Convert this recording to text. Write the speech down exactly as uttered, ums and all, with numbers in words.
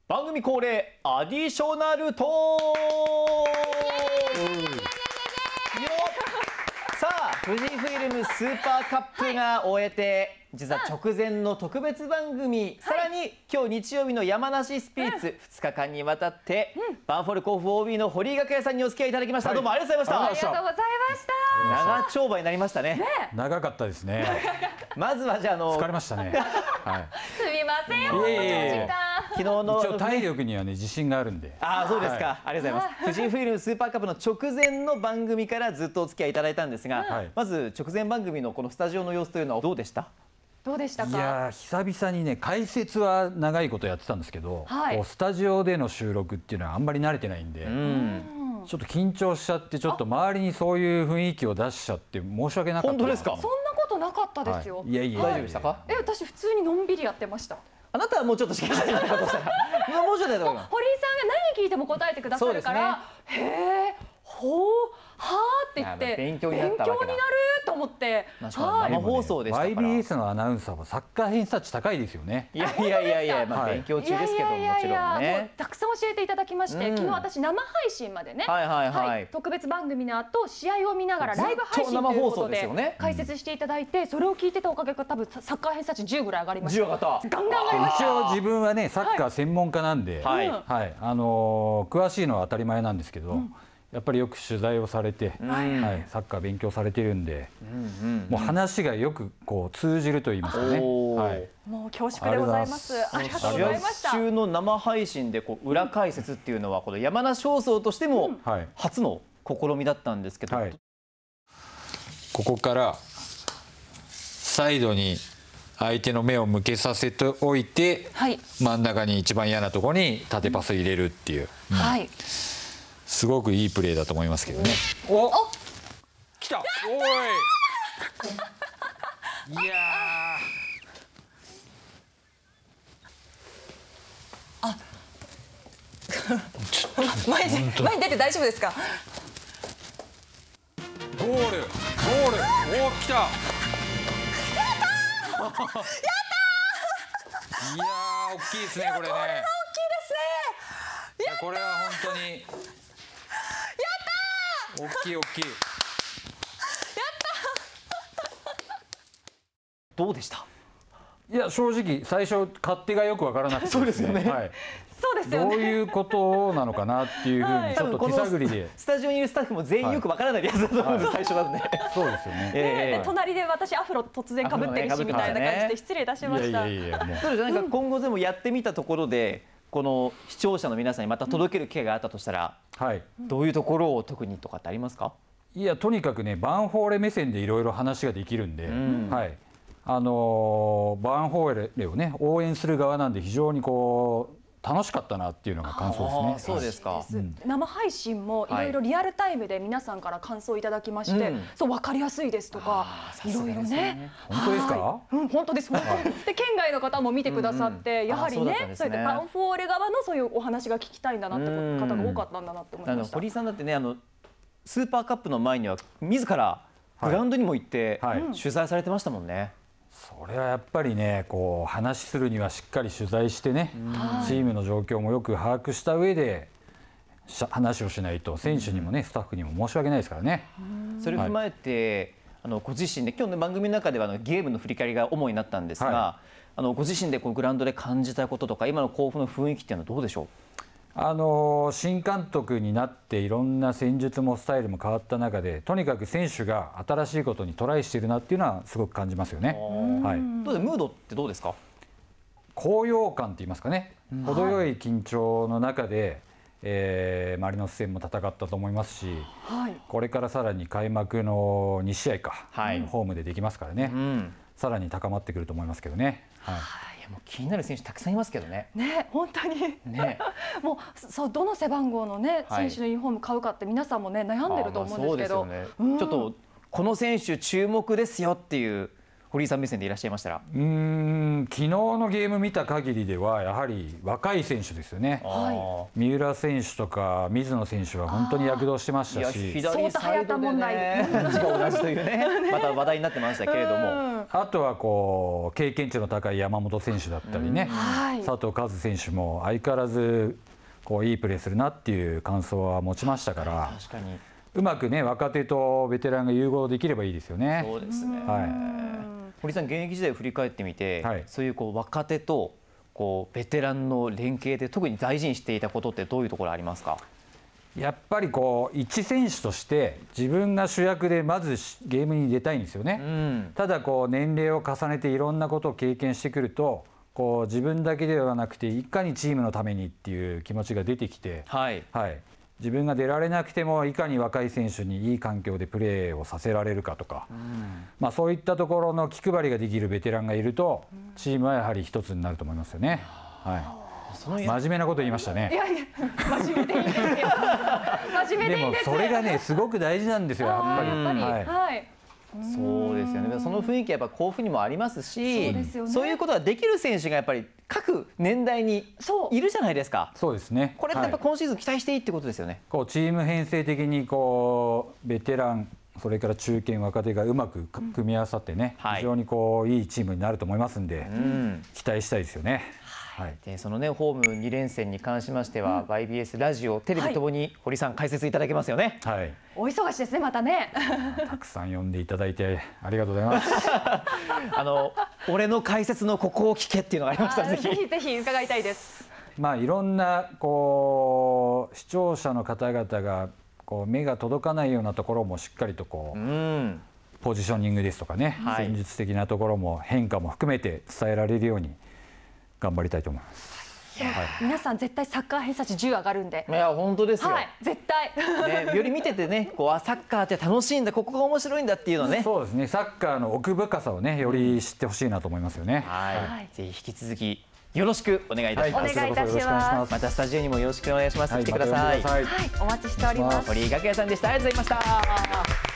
番組恒例アディショナルトーク。さあ、富士フイルムスーパーカップが終えて、実は直前の特別番組、さらに今日日曜日の山梨スピリッツふつかかんにわたって、バンフォーレ甲府 オービー の堀井学也さんにお付き合いいただきました。どうもありがとうございました。 ありがとうございました。 長丁場になりましたね。 長かったですね。 まずはじゃあ、あの疲れましたね。はい。 すみません。 いえいえ昨日の一応体力にはね自信があるんで。 ああ、そうですか。ありがとうございます。富士フイルムスーパーカップの直前の番組からずっとお付き合いいただいたんですが、 はい、 まず直前番組のこのスタジオの様子というのはどうでした？ どうでしたか？ いや久々にね解説は長いことやってたんですけど、 はい、 こうスタジオでの収録っていうのはあんまり慣れてないんで、うん、ちょっと緊張しちゃってちょっと周りにそういう雰囲気を出しちゃって申し訳なかった。 本当ですか？ そんなことなかったですよ。 はい、いやいや大丈夫でしたか？ え、私普通にのんびりやってました。 あなたはもうちょっとしかしないことしたらもうちょっとやった方がいい。 堀井さんが何聞いても答えてくださるから、へえ、ほう、はあって言って勉強になったわけだ。 勉強になると思って、 生放送でしたから。 ワイビーエス のアナウンサーはサッカー偏差値高いですよね。 いやいやいやいや、まあ勉強中ですけどもちろんね。 たくさん教えていただきまして、昨日私生配信までね、特別番組の後試合を見ながらライブ配信ということで解説していただいて、それを聞いてたおかげか多分サッカー偏差値じゅうぐらい上がりました。 じゅう上がった。 ガンガン上がりました。 一応自分はねサッカー専門家なんで、はい、はい、あの詳しいのは当たり前なんですけど。うん、やっぱりよく取材をされて、はい、サッカー勉強されてるんで、もう話がよくこう通じると言いますかね。はい、 もう恐縮でございます。ありがとうございました。 試合中の生配信でこう裏解説っていうのはこの山梨放送としても初の試みだったんですけど、はい、 ここからサイドに相手の目を向けさせておいて、はい、真ん中に一番嫌なところに縦パス入れるっていう。うん、はい。すごくいいプレーだと思いますけどね。 お、来た。おい。いやあ。前に前に出て大丈夫ですか。 ゴール、ゴール。お、来た。やったー。やったー。いやー、大きいですね、これね。これは大きいですね。いや、これは本当に。大きい大きい。やったー。どうでした？ いや正直最初勝手がよくわからなくて、 そうですよね。 はい。そうですよね。どういうことなのかなっていうふうにちょっと手探りで。 スタジオにいるスタッフも全員よくわからないやつだと思うんです最初なんで。 そうですよね。 で隣で私アフロ突然被ってるしみたいな感じで失礼いたしました。 いやいやいやもう。 そうですね。なんか今後でもやってみたところで。この視聴者の皆さんにまた届ける機会があったとしたら、はい、どういうところを特にとかってありますか？ いやとにかくねバンフォーレ目線でいろいろ話ができるんで、うん、はい、あのー、バンフォーレをね応援する側なんで非常にこう楽しかったなっていうのが感想ですね。 そうですか。 うん、生配信もいろいろリアルタイムで皆さんから感想をいただきまして、はい、そう分かりやすいですとかいろいろね。 本当ですか？ うん、本当です。本当で県外の方も見てくださって、やはりね、そうやってバンフォーレ側のそういうお話が聞きたいんだなって方が多かったんだなって思いました。 堀井さんだってね、あのスーパーカップの前には自らグラウンドにも行って取材されてましたもんね。 それはやっぱりねこう話するにはしっかり取材してね、チームの状況もよく把握した上で話をしないと選手にもねスタッフにも申し訳ないですからね。 それを踏まえて、あのご自身で今日の番組の中ではあのゲームの振り返りが主になったんですが、はい、あのご自身でこうグラウンドで感じたこととか今の甲府の雰囲気っていうのはどうでしょう？ あの新監督になっていろんな戦術もスタイルも変わった中でとにかく選手が新しいことにトライしているなっていうのはすごく感じますよね。 はい、どうでムードってどうですか？ 高揚感って言いますかね、程よい緊張の中で、えー、マリノス戦も戦ったと思いますし、はい、これからさらに開幕のに試合か、はい、ホームでできますからね、うん、さらに高まってくると思いますけどね。はい、 もう気になる選手たくさんいますけどね。 ね、本当に。ね、もうそうどの背番号のね、はい、選手のユニフォーム買うかって皆さんもね悩んでると思うんですけど、 ちょっとこの選手注目ですよっていう堀井さん目線でいらっしゃいましたら。 うーん、昨日のゲーム見た限りではやはり若い選手ですよね。三浦選手とか水野選手は本当に躍動してましたし、 左サイドでね、字が同じというね、また話題になってましたけれども、 あとはこう経験値の高い山本選手だったりね、佐藤和選手も相変わらずこういいプレーするなっていう感想は持ちましたから。確かにうまくね、若手とベテランが融合できればいいですよね。 そうですね。はい。堀さん、現役時代を振り返ってみて、はい、そういうこう若手とこうベテランの連携で特に大事にしていたことってどういうところありますか？ やっぱりこう一選手として自分が主役でまずゲームに出たいんですよね。うん、ただこう年齢を重ねていろんなことを経験してくると、こう自分だけではなくていかにチームのためにっていう気持ちが出てきて、はい、はい。自分が出られなくてもいかに若い選手にいい環境でプレーをさせられるかとか、うん、まあそういったところの気配りができるベテランがいるとチームはやはり一つになると思いますよね。はい、真面目なこと言いましたね。 いやいや、真面目でいいですよ。真面目でいいです。 でもそれがねすごく大事なんですよ、やっぱり。はい。はい、 そうですよね。その雰囲気はやっぱ甲府にもありますし、 そうですよね、そういうことができる選手がやっぱり各年代にいるじゃないですか。 そうですね。 これってやっぱ今シーズン期待していいってことですよね。 こうチーム編成的にこうベテラン、それから中堅、若手がうまく組み合わさってね、うん、非常にこういいチームになると思いますんで、うん、期待したいですよね。 はい、でそのねホームに連戦に関しましては、うん、ワイビーエス ラジオ、テレビともに堀さん解説いただけますよね。 はい。 お忙しいですね、またね。 たくさん呼んでいただいてありがとうございます。 あの俺の解説のここを聞けっていうのがありましたら、ぜひぜひぜひ伺いたいです。 まあいろんなこう視聴者の方々がこう目が届かないようなところもしっかりとこう、うん、ポジショニングですとかね、はい、戦術的なところも変化も含めて伝えられるように頑張りたいと思います。 はい、皆さん絶対サッカー偏差値じゅう上がるんで。 いや本当ですよ。 はい、絶対。 ね、より見ててね、こうあサッカーって楽しいんだ、ここが面白いんだっていうのね。 そうですね。サッカーの奥深さをね、より知ってほしいなと思いますよね。 はい。はい、ぜひ引き続きよろしくお願いいたします。 お願いいたします。 またスタジオにもよろしくお願いします。はい、来てください。 はい、お待ちしております。 堀井楽也さんでした。ありがとうございました。